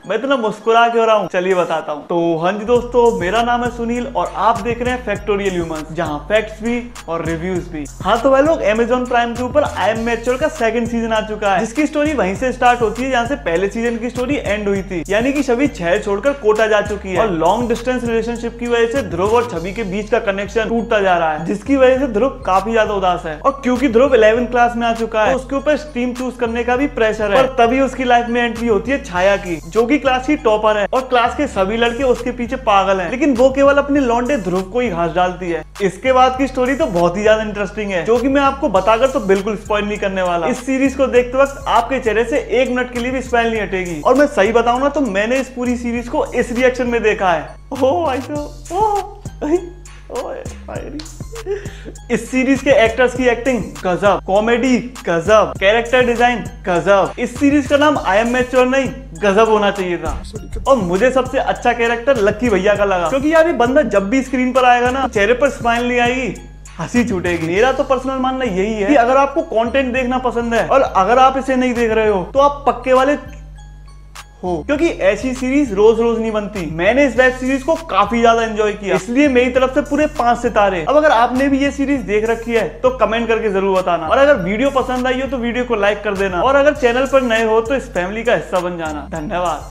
मैं इतना मुस्कुरा क्यों रहा हूँ, चलिए बताता हूँ। तो हाँ जी दोस्तों, मेरा नाम है सुनील और आप देख रहे हैं फैक्टोरियल ह्यूमंस, जहाँ फैक्ट्स भी और रिव्यूज भी। हाँ तो भाई लोग, अमेज़न प्राइम के ऊपर आई एम मैच्योर का सेकंड सीजन आ चुका है, जिसकी स्टोरी वहीं से स्टार्ट होती है जहाँ से पहले सीजन की स्टोरी एंड हुई थी। यानी कि छवि शहर छोड़कर कोटा जा चुकी है और लॉन्ग डिस्टेंस रिलेशनशिप की वजह से ध्रुव और छवि के बीच का कनेक्शन टूटता जा रहा है, जिसकी वजह से ध्रुव काफी ज्यादा उदास है। और क्योंकि ध्रुव 11th क्लास में आ चुका है तो उसके ऊपर स्ट्रीम चूज करने का भी प्रेशर है। और तभी उसकी लाइफ में एंट्री होती है छाया की, जो कि क्लास की टॉपर है और क्लास के सभी लड़के उसके पीछे पागल हैं, लेकिन वो केवल अपने लौंडे ध्रुव को ही घास डालती है। इसके बाद की स्टोरी तो बहुत ही ज्यादा इंटरेस्टिंग है, जो कि मैं आपको बताकर तो बिल्कुल स्पॉइल नहीं करने वाला। इस सीरीज को देखते वक्त आपके चेहरे से 1 मिनट के लिए भी स्माइल नहीं हटेगी। और मैं सही बताऊं ना तो मैंने इस पूरी सीरीज को इस रिएक्शन में देखा है। इस सीरीज के एक्टर्स की एक्टिंग गजब, कॉमेडी गजब, कैरेक्टर डिजाइन गजब। इस सीरीज का नाम आई एम मैच्योर नहीं, गजब होना चाहिए था। और मुझे सबसे अच्छा कैरेक्टर लक्की भैया का लगा, क्योंकि यार ये बंदा जब भी स्क्रीन पर आएगा ना, चेहरे पर स्माइल नहीं आएगी, हंसी छूटेगी। मेरा तो पर्सनल मानना यही है कि अगर आपको कंटेंट देखना पसंद है और अगर आप इसे नहीं देख रहे हो तो आप पक्के वाले हो, क्योंकि ऐसी सीरीज रोज रोज नहीं बनती। मैंने इस वेब सीरीज को काफी ज्यादा एंजॉय किया, इसलिए मेरी तरफ से पूरे 5 सितारे। अब अगर आपने भी ये सीरीज देख रखी है तो कमेंट करके जरूर बताना, और अगर वीडियो पसंद आई हो तो वीडियो को लाइक कर देना, और अगर चैनल पर नए हो तो इस फैमिली का हिस्सा बन जाना। धन्यवाद।